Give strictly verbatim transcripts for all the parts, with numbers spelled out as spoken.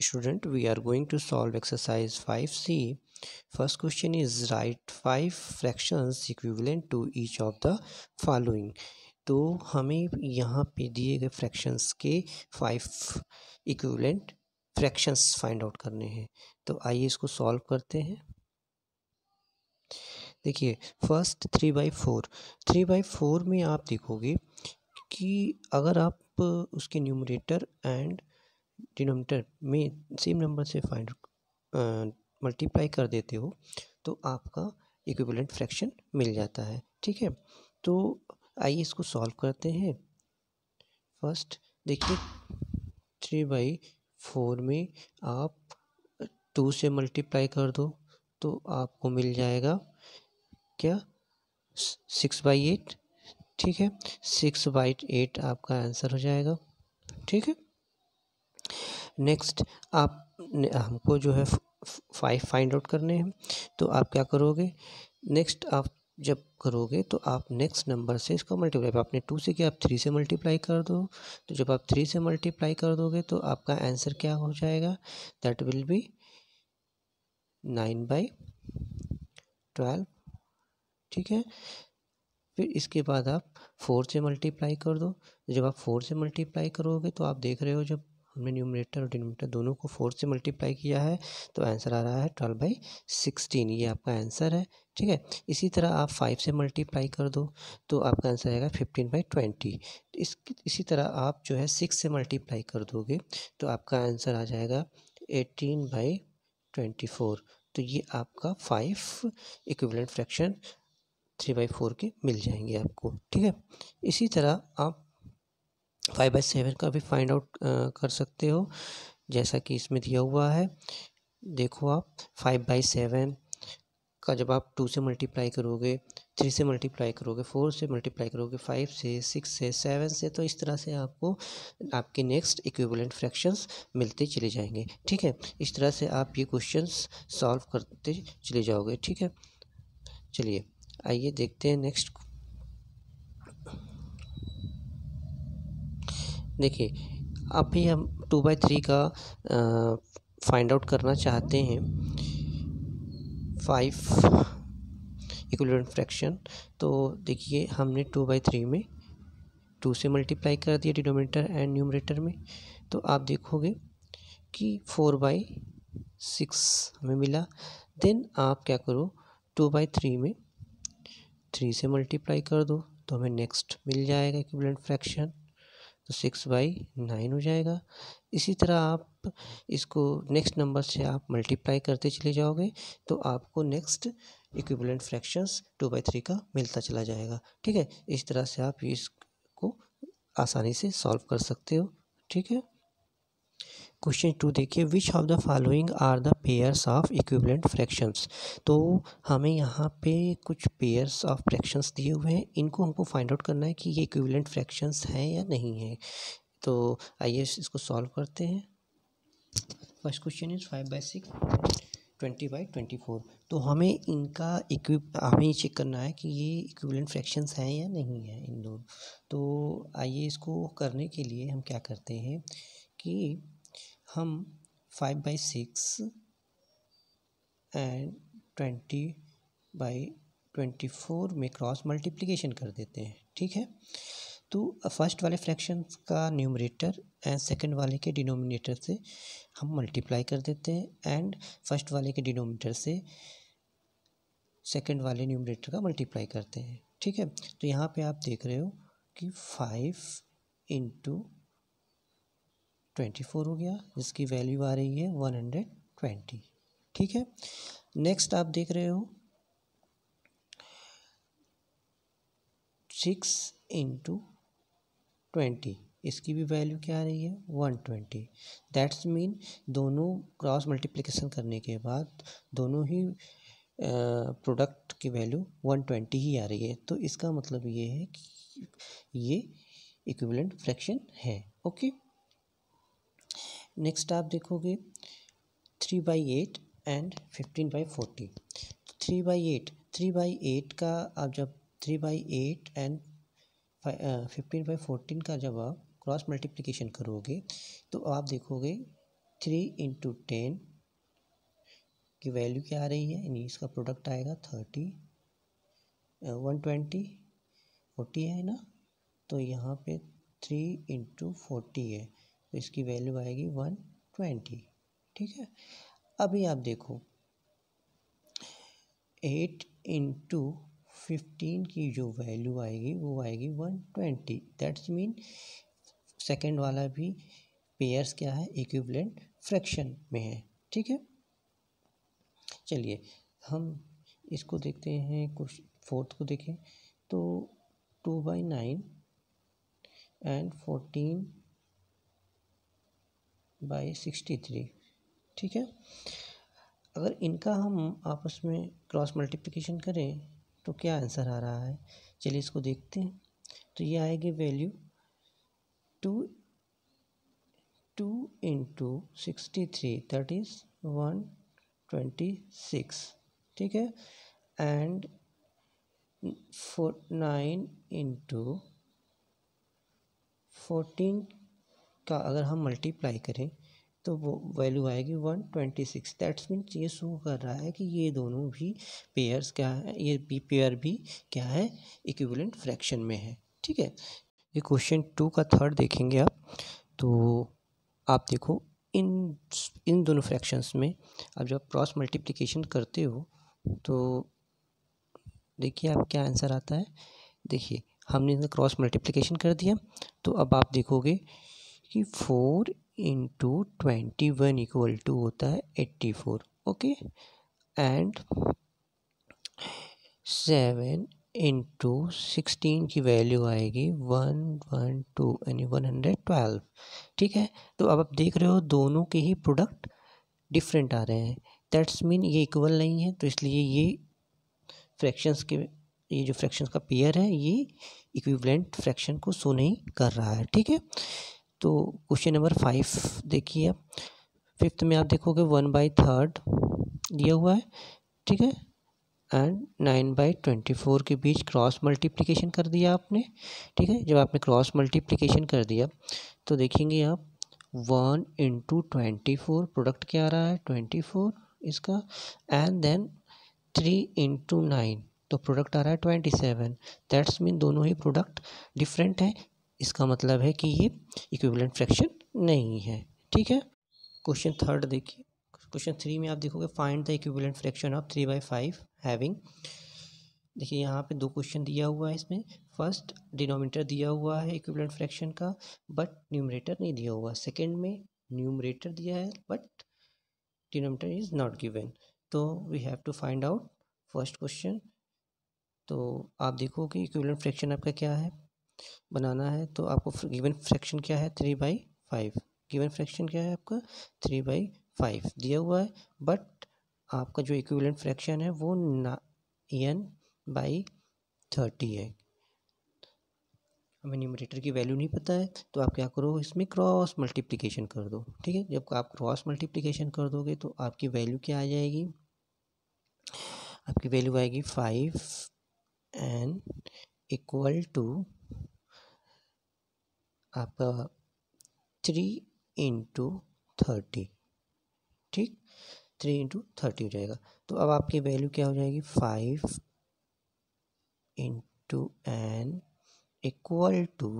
Student, we are going to solve exercise five C. First question is write five fractions equivalent to each of the following. तो हमें यहाँ पे दिए गए fractions के five equivalent fractions find out करने हैं। तो आइए इसको सॉल्व करते हैं। देखिए first three by four three by four में आप देखोगे कि अगर आप उसके न्यूमरेटर एंड डिनोमिनेटर में सेम नंबर से फाइंड मल्टीप्लाई कर देते हो तो आपका इक्विवेलेंट फ्रैक्शन मिल जाता है। ठीक है, तो आइए इसको सॉल्व करते हैं। फर्स्ट देखिए थ्री बाई फोर में आप टू से मल्टीप्लाई कर दो तो आपको मिल जाएगा क्या, सिक्स बाई एट। ठीक है, सिक्स बाई एट आपका आंसर हो जाएगा। ठीक है, नेक्स्ट आप हमको जो है फाइव फाइंड आउट करने हैं। तो आप क्या करोगे, नेक्स्ट आप जब करोगे तो आप नेक्स्ट नंबर से इसको मल्टीप्लाई, आपने टू से किया आप थ्री से मल्टीप्लाई कर दो। तो जब आप थ्री से मल्टीप्लाई कर दोगे तो आपका आंसर क्या हो जाएगा, that will be nine by twelve. ठीक है, फिर इसके बाद आप फोर से मल्टीप्लाई कर दो। जब आप फोर से मल्टीप्लाई करोगे तो आप देख रहे हो जब हमने न्यूमरेटर और डिनोमिनेटर दोनों को फोर से मल्टीप्लाई किया है तो आंसर आ रहा है ट्वेल्व बाई सिक्सटीन, ये आपका आंसर है। ठीक है, इसी तरह आप फाइव से मल्टीप्लाई कर दो तो आपका आंसर आएगा फिफ्टीन बाई ट्वेंटी। इस इसी तरह आप जो है सिक्स से मल्टीप्लाई कर दोगे तो आपका आंसर आ जाएगा एटीन बाई ट्वेंटी फोर। तो ये आपका five equivalent fraction three by four के मिल जाएंगे आपको। ठीक है, इसी तरह आप फाइव बाई सेवन का भी फाइंड आउट कर सकते हो जैसा कि इसमें दिया हुआ है। देखो आप फाइव बाई सेवन का जब आप टू से मल्टीप्लाई करोगे, थ्री से मल्टीप्लाई करोगे, फोर से मल्टीप्लाई करोगे, फाइव से, सिक्स से, सेवन से, तो इस तरह से आपको आपके नेक्स्ट इक्विवेलेंट फ्रैक्शंस मिलते चले जाएंगे। ठीक है, इस तरह से आप ये क्वेश्चंस सॉल्व करते चले जाओगे। ठीक है, चलिए आइए देखते हैं नेक्स्ट। देखिए अभी हम टू बाई थ्री का फाइंड आउट करना चाहते हैं, फाइव इक्विवेलेंट फ्रैक्शन। तो देखिए हमने टू बाई थ्री में टू से मल्टीप्लाई कर दिया डिनोमिनेटर एंड न्यूमरेटर में, तो आप देखोगे कि फोर बाई सिक्स हमें मिला। देन आप क्या करो, टू बाई थ्री में थ्री से मल्टीप्लाई कर दो तो हमें नेक्स्ट मिल जाएगा इक्विवेलेंट फ्रैक्शन, तो सिक्स बाई नाइन हो जाएगा। इसी तरह आप इसको नेक्स्ट नंबर से आप मल्टीप्लाई करते चले जाओगे तो आपको next equivalent fractions two by three का मिलता चला जाएगा। ठीक है, इस तरह से आप इसको आसानी से सॉल्व कर सकते हो। ठीक है, क्वेश्चन टू देखिए, which of the following are the pairs of equivalent fractions. तो हमें यहाँ पे कुछ पेयर्स ऑफ फ्रैक्शंस दिए हुए हैं, इनको हमको फाइंड आउट करना है कि ये इक्विवेलेंट फ्रैक्शंस हैं या नहीं है। तो आइए इसको सॉल्व करते हैं। First question is five by six, twenty by twenty four. तो हमें इनका इक्वि हमें ये चेक करना है कि ये इक्विवेलेंट फ्रैक्शंस हैं या नहीं है इन दोनों। तो आइए इसको करने के लिए हम क्या करते हैं कि हम five by six and twenty by twenty four में क्रॉस मल्टीप्लिकेशन कर देते हैं। ठीक है, तो फर्स्ट वाले फ्रैक्शन का न्यूमरेटर एंड सेकंड वाले के डिनोमिनेटर से हम मल्टीप्लाई कर देते हैं एंड फर्स्ट वाले के डिनोमिनेटर से सेकंड वाले न्यूमरेटर का मल्टीप्लाई करते हैं। ठीक है, तो यहाँ पे आप देख रहे हो कि फाइव इंटू ट्वेंटी फोर हो गया जिसकी वैल्यू आ रही है वन हंड्रेड ट्वेंटी। ठीक है, नेक्स्ट आप देख रहे हो सिक्स इंटू ट्वेंटी, इसकी भी वैल्यू क्या आ रही है वन ट्वेंटी। दैट्स मीन दोनों क्रॉस मल्टीप्लिकेशन करने के बाद दोनों ही प्रोडक्ट की वैल्यू वन ट्वेंटी ही आ रही है। तो इसका मतलब ये है कि ये इक्विवेलेंट फ्रैक्शन है। ओके, नेक्स्ट आप देखोगे three by eight and fifteen by forty. Three by eight three by eight का आप जब three by eight and fifteen by fourteen का जब आप क्रॉस मल्टीप्लिकेशन करोगे तो आप देखोगे थ्री इंटू टेन की वैल्यू क्या आ रही है, यानी इसका प्रोडक्ट आएगा थर्टी, वन ट्वेंटी, फोर्टी है ना, तो यहाँ पे थ्री इंटू फोर्टी है तो इसकी वैल्यू आएगी वन ट्वेंटी। ठीक है, अभी आप देखो एट इंटू फिफ्टीन की जो वैल्यू आएगी वो आएगी one twenty. That's mean second वाला भी पेयर्स क्या है, इक्विवेलेंट फ्रैक्शन में है। ठीक है, चलिए हम इसको देखते हैं, कुछ फोर्थ को देखें तो two by nine and fourteen by sixty three. ठीक है, अगर इनका हम आपस में क्रॉस मल्टीप्लिकेशन करें तो क्या आंसर आ रहा है, चलिए इसको देखते हैं। तो ये आएगी value two two into sixty three that is one twenty six. ठीक है, and four nine into fourteen का अगर हम मल्टीप्लाई करें तो वो वैल्यू आएगी one twenty six. That's means ये शो कर रहा है कि ये दोनों भी पेयर्स क्या है, ये भी पेयर भी क्या है, इक्विवेलेंट फ्रैक्शन में है। ठीक है, ये क्वेश्चन टू का थर्ड देखेंगे आप, तो आप देखो इन इन दोनों फ्रैक्शंस में अब जब क्रॉस मल्टीप्लिकेशन करते हो तो देखिए आप क्या आंसर आता है। देखिए हमने इनका क्रॉस मल्टीप्लिकेशन कर दिया, तो अब आप देखोगे कि four into twenty one equal to होता है eighty four. Okay, and seven into sixteen की वैल्यू आएगी वन वन टू यानी वन हंड्रेड ट्वेल्व। ठीक है, तो अब आप देख रहे हो दोनों के ही प्रोडक्ट डिफरेंट आ रहे हैं। दैट्स मीन ये इक्वल नहीं है, तो इसलिए ये फ्रैक्शंस के ये जो फ्रैक्शंस का पेयर है ये इक्विवेलेंट फ्रैक्शन को शो नहीं कर रहा है। ठीक है, तो क्वेश्चन नंबर फाइव देखिए आप, फिफ्थ में आप देखोगे वन बाई थर्ड दिया हुआ है। ठीक है, and nine by twenty four के बीच क्रॉस मल्टीप्लिकेशन कर दिया आपने। ठीक है, जब आपने क्रॉस मल्टीप्लिकेशन कर दिया तो देखेंगे आप one into twenty four product क्या आ रहा है, ट्वेंटी फोर इसका, and then three into nine तो प्रोडक्ट आ रहा है ट्वेंटी सेवन। दैट्स मीन दोनों ही प्रोडक्ट डिफरेंट हैं, इसका मतलब है कि ये इक्विवेलेंट फ्रैक्शन नहीं है। ठीक है, क्वेश्चन थर्ड देखिए, क्वेश्चन थ्री में आप देखोगे find the equivalent fraction of three by five having. देखिए यहाँ पे दो क्वेश्चन दिया हुआ है, इसमें फर्स्ट डिनोमिनेटर दिया हुआ है इक्विवेलेंट फ्रैक्शन का बट न्यूमरेटर नहीं दिया हुआ, सेकेंड में न्यूमरेटर दिया है but denominator is not given. तो we have to find out first question. तो आप देखो कि इक्विवेलेंट फ्रैक्शन आपका क्या है, बनाना है तो आपको गिवन फ्रैक्शन क्या है, three by five. Given fraction क्या है आपका, थ्री बाई फाइव दिया हुआ है, बट आपका जो इक्विवेलेंट फ्रैक्शन है वो ना एन बाई थर्टी है। हमें न्यूमरेटर की वैल्यू नहीं पता है तो आप क्या करो, इसमें क्रॉस मल्टीप्लिकेशन कर दो। ठीक है, जब आप क्रॉस मल्टीप्लिकेशन कर दोगे तो आपकी वैल्यू क्या आ जाएगी, आपकी वैल्यू आएगी फाइव एन इक्वल टू आपका थ्री इंटू थर्टी। ठीक, थ्री इंटू थर्टी हो जाएगा। तो अब आपकी वैल्यू क्या हो जाएगी, five into n equal to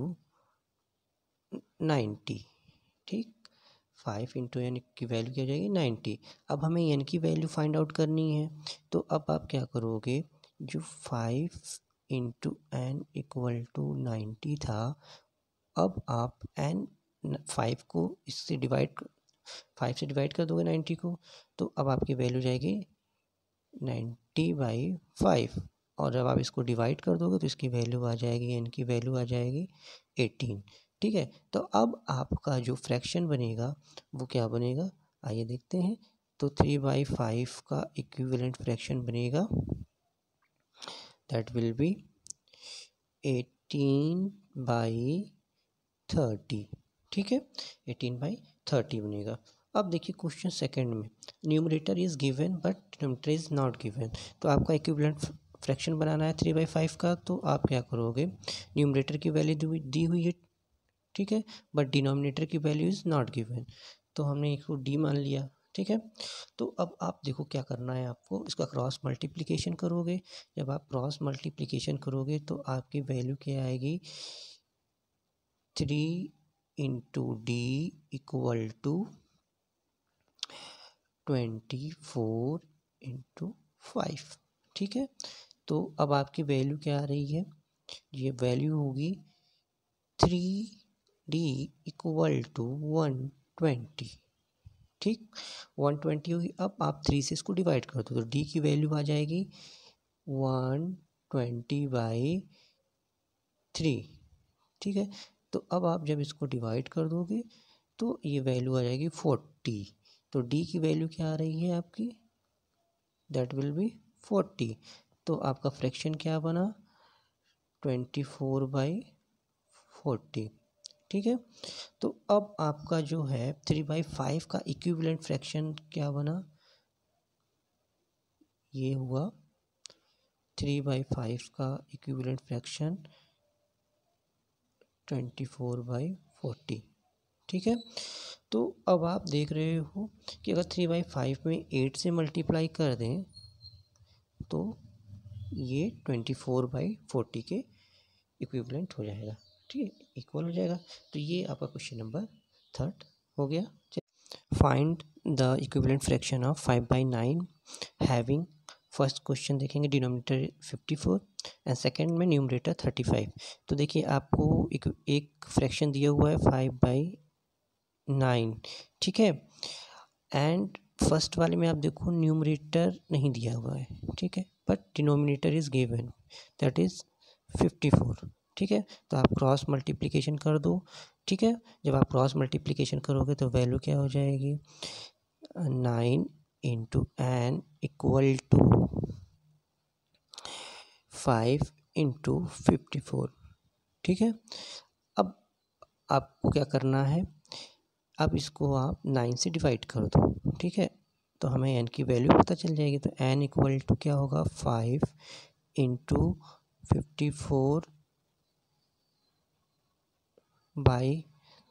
ninety. ठीक, फाइव इंटू एन की वैल्यू क्या हो जाएगी, नाइन्टी। अब हमें एन की वैल्यू फाइंड आउट करनी है, तो अब आप क्या करोगे, जो five into n equal to ninety था, अब आप एन फाइव को इससे डिवाइड फाइव से डिवाइड कर दोगे नाइन्टी को, तो अब आपकी वैल्यू जाएगी नाइन्टी बाई फाइव, और जब आप इसको डिवाइड कर दोगे तो इसकी वैल्यू आ जाएगी, एन की वैल्यू आ जाएगी एटीन। ठीक है, तो अब आपका जो फ्रैक्शन बनेगा वो क्या बनेगा, आइए देखते हैं। तो थ्री बाई फाइव का इक्विवेलेंट फ्रैक्शन बनेगा, that will be eighteen by thirty. ठीक है, एटीन बाई थर्टी बनेगा। अब देखिए क्वेश्चन सेकंड में numerator is given but denominator is not given. तो आपका इक्विवेलेंट फ्रैक्शन बनाना है थ्री बाई फाइव का, तो आप क्या करोगे, न्यूमरेटर की वैल्यू दी हुई है, ठीक है, बट डिनोमिनेटर की वैल्यू इज नॉट गिवन। तो हमने इसको डी मान लिया, ठीक है। तो अब आप देखो क्या करना है आपको, इसका क्रॉस मल्टीप्लिकेशन करोगे। जब आप क्रॉस मल्टीप्लिकेशन करोगे तो आपकी वैल्यू क्या आएगी, three into D equal to twenty four into five, ठीक है। तो अब आपकी वैल्यू क्या आ रही है, ये वैल्यू होगी three D equal to one twenty, ठीक, वन ट्वेंटी होगी। अब आप थ्री से इसको डिवाइड कर दो तो डी की वैल्यू आ जाएगी वन ट्वेंटी बाई थ्री, ठीक है। तो अब आप जब इसको डिवाइड कर दोगे तो ये वैल्यू आ जाएगी फोर्टी। तो डी की वैल्यू क्या आ रही है आपकी, दैट विल बी फोर्टी। तो आपका फ्रैक्शन क्या बना, ट्वेंटी फोर बाई फोर्टी, ठीक है। तो अब आपका जो है थ्री बाई फाइव का इक्विवेलेंट फ्रैक्शन क्या बना, ये हुआ थ्री बाई फाइव का equivalent fraction twenty four by forty, ठीक है। तो अब आप देख रहे हो कि अगर थ्री बाई फाइव में एट से मल्टीप्लाई कर दें तो ये ट्वेंटी फोर बाई फोर्टी के इक्विवेलेंट हो जाएगा, ठीक है, इक्वल हो जाएगा। तो ये आपका क्वेश्चन नंबर थर्ड हो गया। Find the equivalent fraction of five by nine having, first question देखेंगे denominator fifty four and second में न्यूमरेटर थर्टी फाइव। तो देखिए आपको एक एक फ्रैक्शन दिया हुआ है फाइव बाई नाइन, ठीक है, एंड फर्स्ट वाले में आप देखो न्यूमरेटर नहीं दिया हुआ है, ठीक है, but denominator is given that is fifty four, ठीक है। तो आप क्रॉस मल्टीप्लिकेशन कर दो, ठीक है। जब आप क्रॉस मल्टीप्लिकेशन करोगे तो वैल्यू क्या हो जाएगी, nine into n equal to five into fifty four, ठीक है। अब आपको क्या करना है, अब इसको आप नाइन से डिवाइड कर दो, ठीक है, तो हमें एन की वैल्यू पता चल जाएगी। तो एन इक्वल टू क्या होगा, five into fifty four by,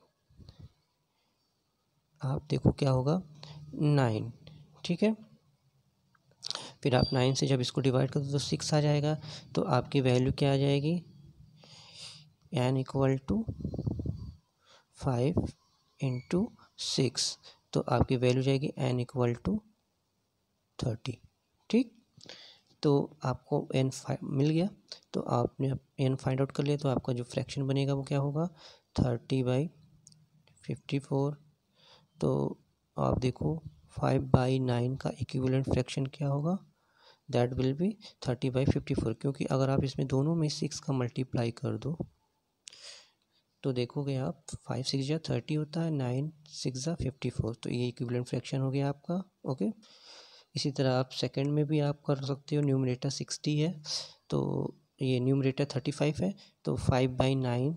आप देखो क्या होगा, नाइन, ठीक है। फिर आप नाइन से जब इसको डिवाइड कर दो तो सिक्स आ जाएगा। तो आपकी वैल्यू क्या आ जाएगी, N equal to five into six, तो आपकी वैल्यू जाएगी एन इक्वल टू थर्टी, ठीक। तो आपको एन मिल गया, तो आपने एन फाइंड आउट कर लिया। तो आपका जो फ्रैक्शन बनेगा वो क्या होगा, थर्टी बाई फिफ्टी फोर। तो आप देखो फाइव बाई नाइन का इक्विवेलेंट फ्रैक्शन क्या होगा, that will be thirty by fifty four, क्योंकि अगर आप इसमें दोनों में सिक्स का मल्टीप्लाई कर दो तो देखोगे आप फाइव सिक्स जा थर्टी होता है, नाइन सिक्स जा फिफ्टी फोर, तो ये इक्विवेलेंट फ्रैक्शन हो गया आपका, ओके। इसी तरह आप सेकंड में भी आप कर सकते हो, न्यूमरेटर सिक्सटी है तो ये न्यूमरेटर थर्टी फाइव है, तो फाइव बाई नाइन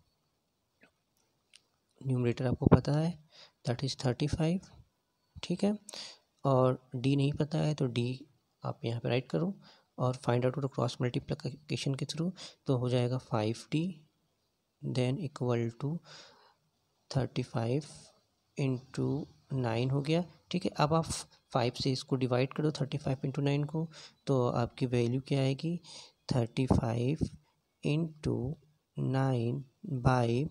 न्यूमरेटर आपको पता है दैट इज़ थर्टी फाइव, ठीक है। और डी नहीं पता है तो डी आप यहाँ पे राइट करो और फाइंड आउट करो क्रॉस मल्टीप्लिकेशन के थ्रू, तो हो जाएगा five D then equal to thirty five into nine हो गया, ठीक है। अब आप फाइव से इसको डिवाइड कर दो थर्टी फाइव इंटू नाइन को, तो आपकी वैल्यू क्या आएगी, thirty five into nine by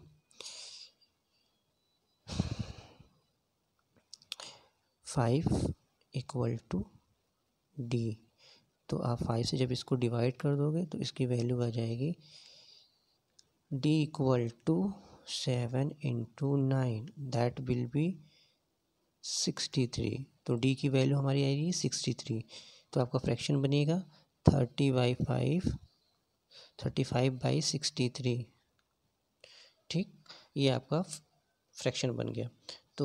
five equal to D. तो आप फाइव से जब इसको डिवाइड कर दोगे तो इसकी वैल्यू आ जाएगी D equal to seven into nine, that will be sixty three. तो डी की वैल्यू हमारी आएगी सिक्सटी थ्री। तो आपका फ्रैक्शन बनेगा thirty by five thirty five by sixty three, ठीक, ये आपका फ्रैक्शन बन गया। तो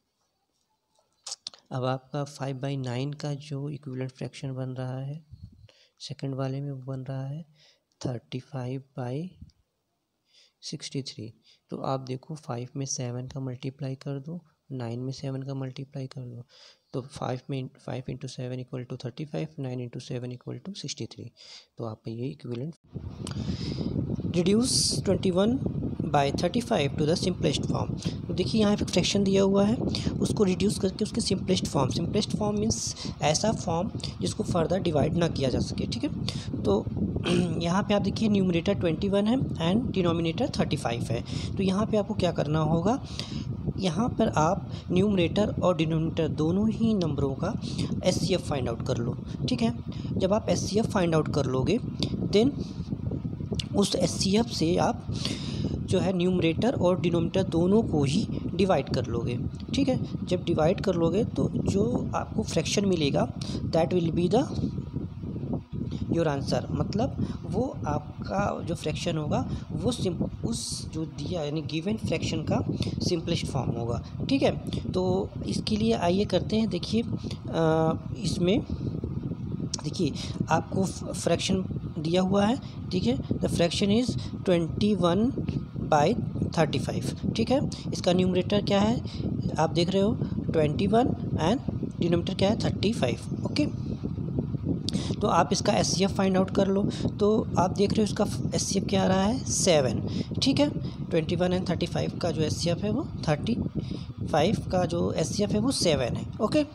अब आपका फाइव बाई नाइन का जो इक्विवेलेंट फ्रैक्शन बन रहा है सेकंड वाले में वो बन रहा है thirty five by sixty three. तो आप देखो फाइव में सेवन का मल्टीप्लाई कर दो, नाइन में सेवन का मल्टीप्लाई कर दो, तो फाइव में five into seven equal to thirty five, nine into seven equal to sixty three. तो आपका ये equivalent. Reduce twenty one by thirty five to the simplest form. तो देखिए यहाँ पे फ्रैक्शन दिया हुआ है, उसको रिड्यूस करके उसके simplest form, simplest form means ऐसा फॉर्म जिसको फर्दर डिवाइड ना किया जा सके, ठीक है। तो यहाँ पे आप देखिए न्यूमरेटर ट्वेंटी वन है एंड डिनोमिनेटर थर्टी फाइव है। तो यहाँ पे आपको क्या करना होगा, यहाँ पर आप न्यूमरेटर और डिनोमिनेटर दोनों ही नंबरों का S C F find out कर लो, ठीक है। जब आप S C F find out कर लोगे देन उस एस सी एफ से आप जो है न्यूमरेटर और डिनोमिनेटर दोनों को ही डिवाइड कर लोगे, ठीक है। जब डिवाइड कर लोगे तो जो आपको फ्रैक्शन मिलेगा that will be the your answer, मतलब वो आपका जो फ्रैक्शन होगा वो सिम उस जो दिया यानी गिवन फ्रैक्शन का सिंपलेस्ट फॉर्म होगा, ठीक है। तो इसके लिए आइए करते हैं, देखिए इसमें देखिए आपको फ्रैक्शन दिया हुआ है, ठीक है। The fraction is twenty one by thirty five, ठीक है। इसका न्यूमरेटर क्या है आप देख रहे हो ट्वेंटी वन एंड डिनोमिनेटर क्या है थर्टी फाइव, ओके। तो आप इसका S C F find out कर लो। तो आप देख रहे हो इसका एस सी एफ क्या आ रहा है सेवन, ठीक है। Twenty one and thirty five का जो एस सी एफ है वो थर्टी फाइव का जो एस सी एफ है वो सेवन है, ओके।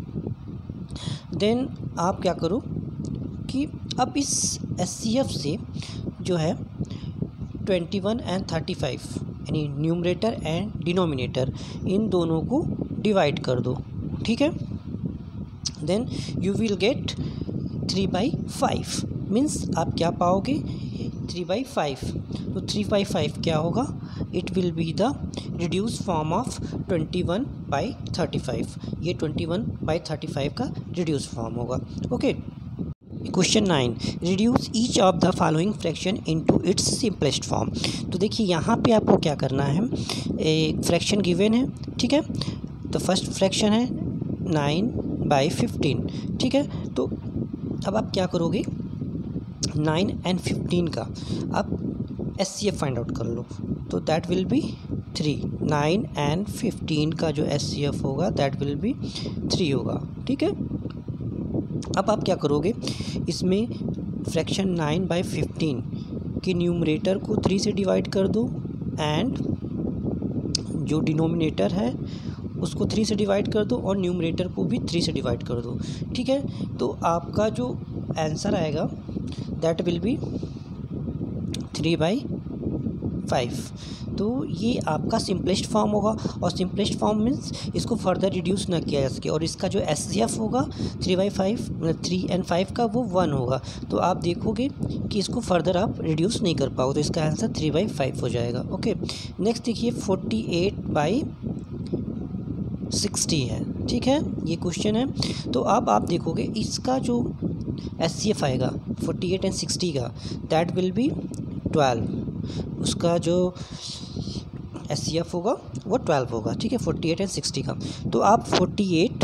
देन आप क्या करो कि अब इस एस सी एफ से जो है twenty one and thirty five यानी न्यूमरेटर एंड डिनोमिनेटर इन दोनों को डिवाइड कर दो, ठीक है। Then you will get three by five means आप क्या पाओगे थ्री बाई फाइव। तो थ्री बाई फाइव क्या होगा, it will be the reduce form of twenty one by thirty five, ये twenty one by thirty five का reduce form होगा, okay. Question nine, reduce each of the following fraction into its simplest form. तो देखिए यहाँ पे आपको क्या करना है, एक फ्रैक्शन गिवन है, ठीक है। तो फर्स्ट फ्रैक्शन है नाइन बाई फिफ्टीन, ठीक है। तो अब आप क्या करोगे नाइन एंड फिफ्टीन का आप S C F find out कर लो। तो that will be three, nine and fifteen का जो एस सी एफ होगा दैट विल बी थ्री होगा, ठीक है। अब आप क्या करोगे, इसमें फ्रैक्शन नाइन बाई फिफ्टीन के न्यूमरेटर को थ्री से डिवाइड कर दो एंड जो डिनोमिनेटर है उसको थ्री से डिवाइड कर दो और न्यूमरेटर को भी थ्री से डिवाइड कर दो, ठीक है। तो आपका जो आंसर आएगा that will be three by five. तो ये आपका सिंपलेस्ट फॉर्म होगा और सिंपलेस्ट फॉर्म मीन्स इसको फर्दर रिड्यूस ना किया जा सके। और इसका जो एस सी एफ होगा थ्री बाई फाइव मतलब थ्री एंड फाइव का वो वन होगा। तो आप देखोगे कि इसको फर्दर आप रिड्यूस नहीं कर पाओगे, तो इसका आंसर थ्री बाई फाइव हो जाएगा, ओके। नेक्स्ट देखिए फोर्टी एट बाई सिक्सटी है, ठीक है, ये क्वेश्चन है। तो अब आप देखोगे इसका जो एस सी एफ आएगा फोर्टी एट एंड सिक्सटी का दैट विल बी ट्वेल्व, उसका जो एस सी एफ होगा वो ट्वेल्व होगा, ठीक है, फोर्टी एट एंड सिक्सटी का। तो आप फोर्टी एट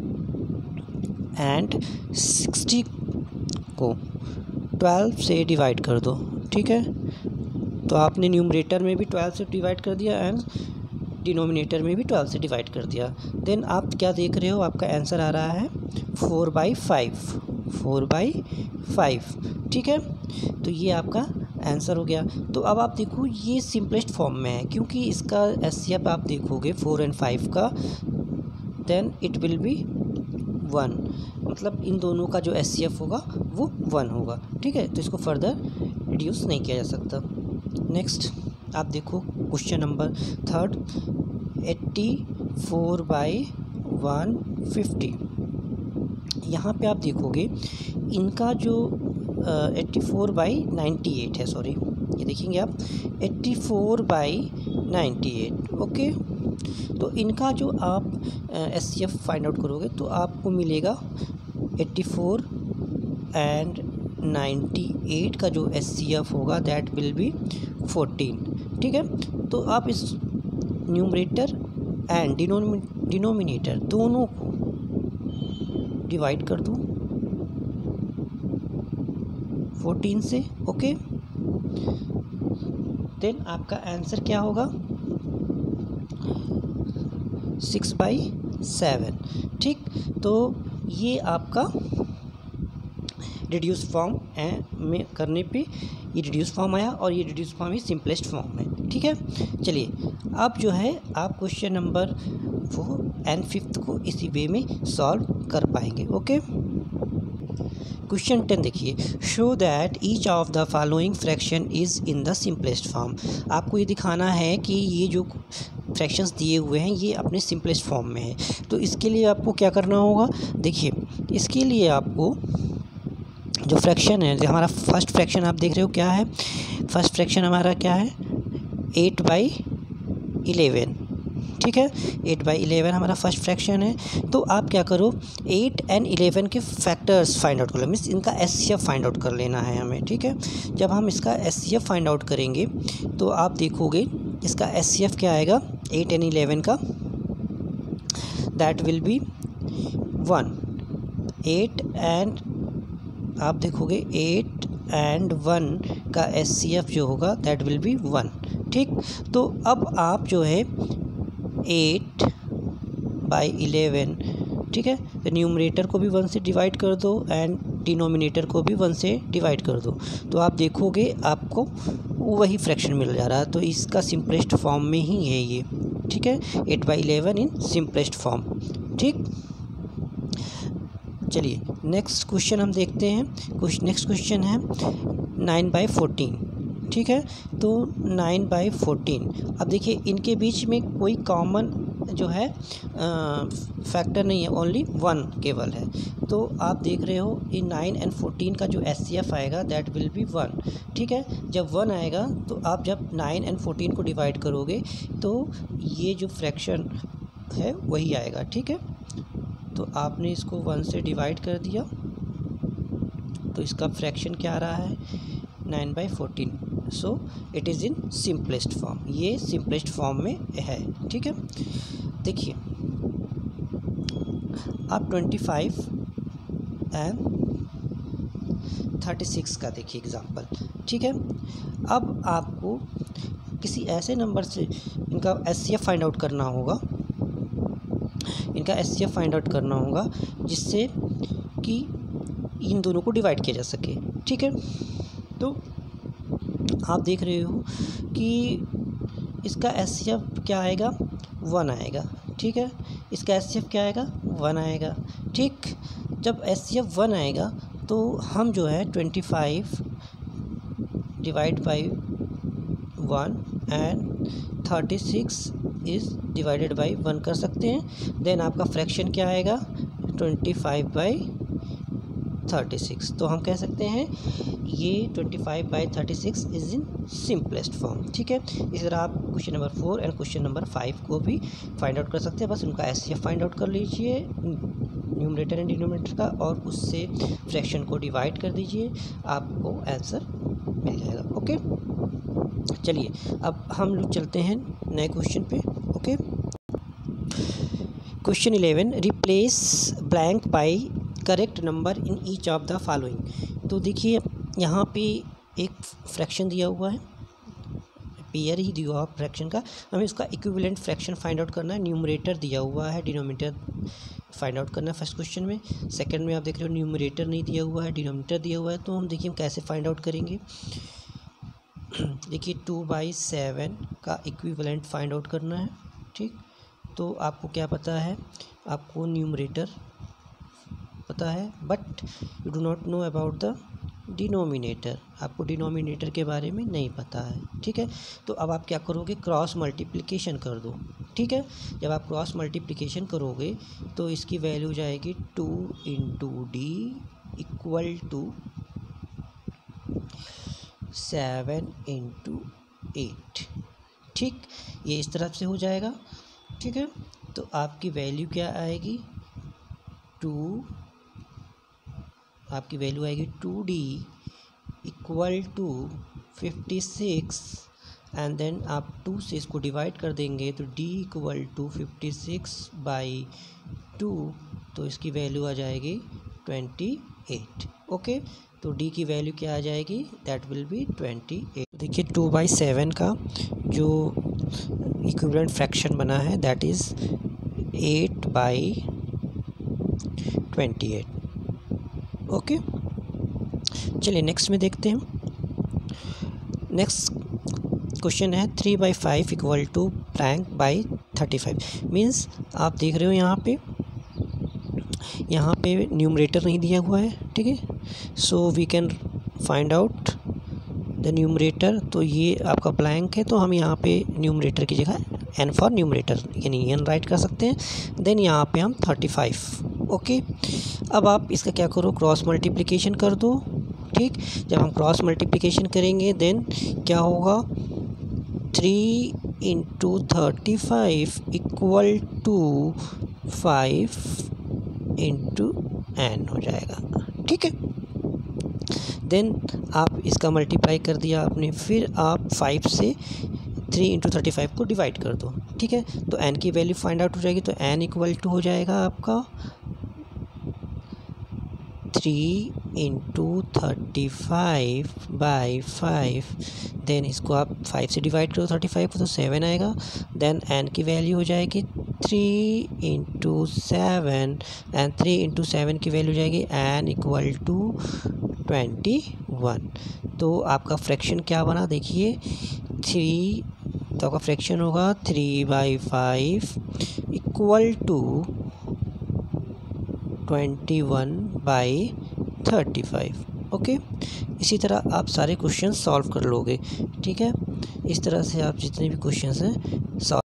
एंड सिक्सटी को ट्वेल्व से डिवाइड कर दो, ठीक है। तो आपने न्यूमरेटर में भी ट्वेल्व से डिवाइड कर दिया एंड डिनोमिनेटर में भी ट्वेल्व से डिवाइड कर दिया। देन आप क्या देख रहे हो, आपका आंसर आ रहा है four by five, four by five, ठीक है। तो ये आपका आंसर हो गया। तो अब आप देखो ये सिंपलेस्ट फॉर्म में है क्योंकि इसका एस सी एफ आप देखोगे फोर एंड फाइव का then it will be one, मतलब इन दोनों का जो एस सी एफ होगा वो वन होगा, ठीक है। तो इसको फर्दर रिड्यूस नहीं किया जा सकता। नेक्स्ट आप देखो question number third, eighty four by one fifty. यहाँ पे आप देखोगे इनका जो eighty four by ninety eight है, सॉरी ये देखेंगे आप eighty four by ninety eight, okay. तो इनका जो आप S C F find out करोगे तो आपको मिलेगा eighty four and ninety eight का जो एस सी एफ होगा दैट विल बी फोर्टीन, ठीक है। तो आप इस न्यूमरेटर एंड डिनोमिनेटर दोनों को डिवाइड कर दो फोर्टीन से, ओके। देन आपका आंसर क्या होगा सिक्स बाई सेवन, ठीक। तो ये आपका रिड्यूस फॉर्म में करने पे ये रिड्यूस फॉर्म आया और ये रिड्यूस फॉर्म ही सिंपलेस्ट फॉर्म है। ठीक है। चलिए अब जो है आप question number four and fifth को इसी वे में सॉल्व कर पाएंगे। ओके, क्वेश्चन टेन देखिए, show that each of the following fraction is in the simplest form. आपको ये दिखाना है कि ये जो फ्रैक्शंस दिए हुए हैं ये अपने सिंपलेस्ट फॉर्म में है। तो इसके लिए आपको क्या करना होगा, देखिए इसके लिए आपको जो फ्रैक्शन है, हमारा फर्स्ट फ्रैक्शन आप देख रहे हो क्या है, फर्स्ट फ्रैक्शन हमारा क्या है, एट बाई इलेवन, ठीक है, एट बाई इलेवन हमारा फर्स्ट फ्रैक्शन है। तो आप क्या करो, एट एंड इलेवन के फैक्टर्स फाइंड आउट कर लो, मीन्स इनका S C F find out कर लेना है हमें, ठीक है। जब हम इसका S C F find out करेंगे तो आप देखोगे इसका एस सी एफ क्या आएगा, एट एंड इलेवन का, that will be one, eight and आप देखोगे एट एंड वन का एस सी एफ जो होगा दैट विल बी वन, ठीक। तो अब आप जो है एट बाई इलेवन, ठीक है, तो न्यूमरेटर को भी वन से डिवाइड कर दो एंड डिनोमिनेटर को भी वन से डिवाइड कर दो, तो आप देखोगे आपको वही फ्रैक्शन मिल जा रहा है। तो इसका सिंपलेस्ट फॉर्म में ही है ये, ठीक है, eight by eleven in simplest form, ठीक। चलिए नेक्स्ट क्वेश्चन हम देखते हैं। कुछ नेक्स्ट क्वेश्चन है नाइन बाई फोर्टीन, ठीक है। तो नाइन बाई फोर्टीन, अब देखिए इनके बीच में कोई कॉमन जो है फैक्टर नहीं है, ओनली वन केवल है। तो आप देख रहे हो इन नाइन एंड फोर्टीन का जो एस सी एफ आएगा दैट विल बी वन, ठीक है। जब वन आएगा तो आप जब नाइन एंड फोर्टीन को डिवाइड करोगे तो ये जो फ्रैक्शन है वही आएगा, ठीक है। तो आपने इसको वन से डिवाइड कर दिया तो इसका फ्रैक्शन क्या आ रहा है, nine by fourteen, so it is in simplest form, ये सिंपलेस्ट फॉर्म में है, ठीक है। देखिए आप twenty five and thirty six का देखिए एग्जांपल, ठीक है। अब आपको किसी ऐसे नंबर से इनका S C F find out करना होगा, इनका S C F find out करना होगा जिससे कि इन दोनों को डिवाइड किया जा सके, ठीक है। तो आप देख रहे हो कि इसका एस सी एफ क्या आएगा, वन आएगा, ठीक है। इसका एस सी एफ क्या आएगा, वन आएगा, ठीक। जब एस सी एफ वन आएगा तो हम जो है twenty five divide by one and thirty six is divided by one कर सकते हैं। देन आपका फ्रैक्शन क्या आएगा, twenty five by thirty six. तो हम कह सकते हैं ये twenty five by thirty six is in simplest form, ठीक है। इस तरह आप question number four and question number five को भी फाइंड आउट कर सकते हैं। बस उनका S C F find out कर लीजिए न्यूमरेटर एंड डिनोमिनेटर का, और उससे फ्रैक्शन को डिवाइड कर दीजिए, आपको आंसर मिल जाएगा। ओके, चलिए अब हम लोग चलते हैं नए क्वेश्चन पे। Okay, question eleven, replace blank by correct number in each of the following. तो देखिए यहाँ पे एक फ्रैक्शन दिया हुआ है, पेयर ही दिया हुआ फ्रैक्शन का, हमें उसका इक्विवेलेंट फ्रैक्शन फाइंड आउट करना है। न्यूमरेटर दिया हुआ है, डिनोमिनेटर फाइंड आउट करना है फर्स्ट क्वेश्चन में। सेकंड में आप देख रहे हो न्यूमरेटर नहीं दिया हुआ है, डिनोमिनेटर दिया हुआ है। तो हम देखिए हम कैसे फाइंड आउट करेंगे। देखिए टू बाई सेवन का इक्विवेलेंट फाइंड आउट करना है, ठीक। तो आपको क्या पता है, आपको न्यूमरेटर पता है, but you do not know about the denominator, आपको डिनोमिनेटर के बारे में नहीं पता है, ठीक है। तो अब आप क्या करोगे, क्रॉस मल्टीप्लिकेशन कर दो, ठीक है। जब आप क्रॉस मल्टीप्लिकेशन करोगे तो इसकी वैल्यू जाएगी two into D equal to seven into eight, ठीक। ये इस तरफ से हो जाएगा, ठीक है। तो आपकी वैल्यू क्या आएगी, टू, आपकी वैल्यू आएगी two D equal to fifty six, and then आप टू से इसको डिवाइड कर देंगे तो D equal to fifty six by two, तो इसकी वैल्यू आ जाएगी ट्वेंटी एट। ओके, तो डी की वैल्यू क्या आ जाएगी, that will be twenty eight. देखिए टू बाई सेवन का जो इक्विवेलेंट फ्रैक्शन बना है that is eight by twenty eight. Okay, चलिए नेक्स्ट में देखते हैं। नेक्स्ट क्वेश्चन है three by five equal to blank by thirty five. Means आप देख रहे हो यहाँ पे यहाँ पे न्यूमरेटर नहीं दिया हुआ है, ठीक है। So we can find out the numerator. तो ये आपका ब्लैंक है, तो हम यहाँ पे न्यूमरेटर की जगह एन फॉर न्यूमरेटर यानी एन राइट कर सकते हैं। देन यहाँ पे हम थर्टी फाइव। ओके, अब आप इसका क्या करो, क्रॉस मल्टीप्लिकेशन कर दो, ठीक। जब हम क्रॉस मल्टीप्लिकेशन करेंगे देन क्या होगा, three into thirty five equal to five into N हो जाएगा, ठीक है। देन आप इसका मल्टीप्लाई कर दिया आपने, फिर आप फाइव से थ्री इंटू थर्टी फाइव को डिवाइड कर दो, ठीक है। तो एन की वैल्यू फाइंड आउट हो जाएगी, तो एन इक्वल टू हो जाएगा आपका three into thirty five by five. Then इसको आप फाइव से डिवाइड करो थर्टी फाइव को, तो सेवन आएगा। देन एन की वैल्यू हो जाएगी three into seven, and three into seven की वैल्यू हो जाएगी N equal to twenty one. तो आपका फ्रैक्शन क्या बना देखिए, थ्री, तो आपका फ्रैक्शन होगा three by five equal to twenty one by thirty five. Okay, इसी तरह आप सारे क्वेश्चन सॉल्व कर लोगे, ठीक है। इस तरह से आप जितने भी क्वेश्चन हैं सॉल्व